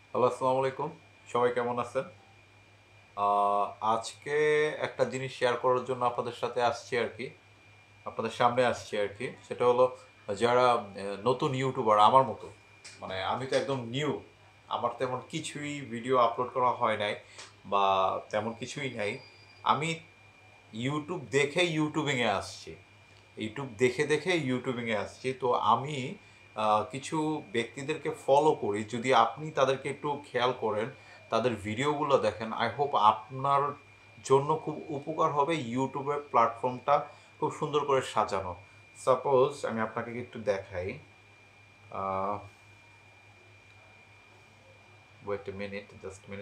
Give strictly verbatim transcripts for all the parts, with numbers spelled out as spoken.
Hello, আসসালামু আলাইকুম। সবাই কেমন আছেন? আ আজকে একটা জিনিস শেয়ার করার জন্য আপনাদের সাথে আসছি আরকি। আপনাদের সামনে আসছি আরকি। সেটা হলো যারা এ নতুন ইউটিউবার আমার মতো। মানে আমি তো একদম নিউ। আমার তেমন কিছুই ভিডিও আপলোড করা হয় নাই বা তেমন কিছুই নাই। আমি YouTube দেখে ইউটিউবিং এ আসছি। ইউটিউব দেখে, দেখে ইউটিউবিং এ আসছি। তো আমি আ কিছু ব্যক্তিদেরকে ফলো করি। যদি আপনি তাদেরকে একটু খেয়াল করেন, তাদের ভিডিওগুলো দেখেন, আই হোপ আপনার জন্য খুব উপকার হবে ইউটিউবের প্ল্যাটফর্মটা খুব সুন্দর করে সাজানো। সাপোজ আমি আপনাকে একটু দেখাই। Uh wait a minute, just minute.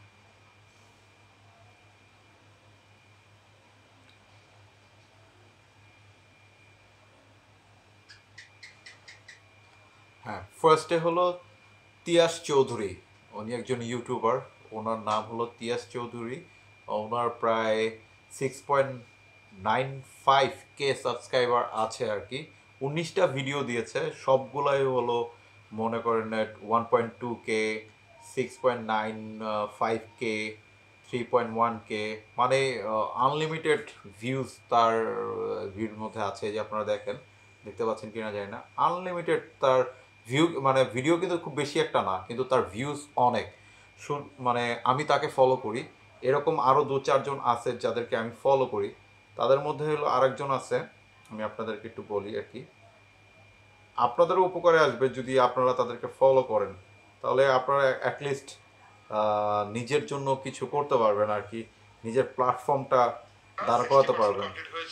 হ্যাঁ, ফার্স্টে হলো তিয়াস চৌধুরী। উনি একজন ইউটিউবার। ওনার নাম হলো তিয়াস চৌধুরী। ওনার প্রায় six point nine five K subscriber আছে আর কি। উনিশটা ভিডিও দিয়েছে, সবগুলাই হলো মনে করেন one point two K, six point nine five K, three point one K, মানে আনলিমিটেড ভিউজ তার ভিডিওর মধ্যে আছে। যে আপনারা দেখেন, দেখতে পাচ্ছেন কিনা জানি না, আনলিমিটেড তার ভিউ। মানে ভিডিও কিন্তু খুব বেশি একটা না, কিন্তু তার ভিউজ অনেক। শুন- মানে আমি তাকে ফলো করি। এরকম আরও দু চারজন আছে যাদেরকে আমি ফলো করি। তাদের মধ্যে হলো আরেকজন আছে, আমি আপনাদেরকে একটু বলি আর কি। আপনাদেরও উপকারে আসবে যদি আপনারা তাদেরকে ফলো করেন। তাহলে আপনারা অ্যাটলিস্ট নিজের জন্য কিছু করতে পারবেন আর কি। নিজের প্ল্যাটফর্মটা দাঁড় করাতে পারবেন।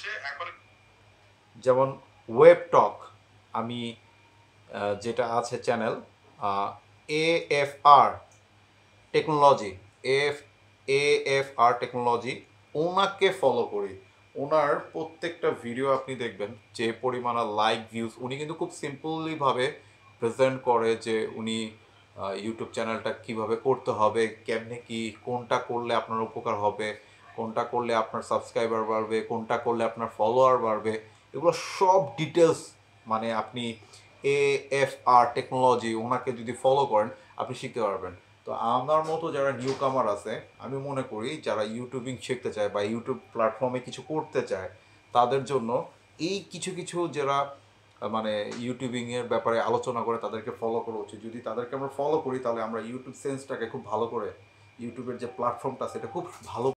যেমন ওয়েব টক, আমি আহ, যেটা আছে channel, A F R technology, F A F R technology, ওনাকে ফলো করি। ওনার প্রত্যেকটা ভিডিও আপনি দেখবেন যে পরিমাণ লাইক ভিউজ, উনি কিন্তু খুব সিম্পলিভাবে প্রেজেন্ট করে যে উনি ইউটিউব চ্যানেলটা কিভাবে করতে হবে, কেমনে কি, কোনটা করলে আপনার উপকার হবে, কোনটা করলে আপনার সাবস্ক্রাইবার বাড়বে, কোনটা করলে আপনার ফলোয়ার বাড়বে, এগুলো সব ডিটেলস। মানে আপনি এ এফ আর টেকনোলজি ওনাকে যদি ফলো করেন, আপনি শিখতে পারবেন। তো আমার মতো যারা নিউ কামার আছে, আমি মনে করি যারা ইউটিউবিং শিখতে চায় বা ইউটিউব প্ল্যাটফর্মে কিছু করতে চায়, তাদের জন্য এই কিছু কিছু যারা আহ, মানে ইউটিউবিং এর ব্যাপারে আলোচনা করে তাদেরকে ফলো করা উচিত। যদি তাদেরকে আমরা ফলো করি, তাহলে আমরা ইউটিউব সেন্সটাকে খুব ভালো করে, ইউটিউবের যে প্ল্যাটফর্মটা সেটা খুব ভালো